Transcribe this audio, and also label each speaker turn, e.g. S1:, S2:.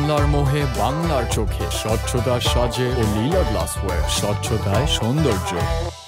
S1: বাংলার মোহে বাংলার চোখে স্বচ্ছতার সাজে ও লীলা গ্লাসওয়্যার স্বচ্ছতায় সৌন্দর্য।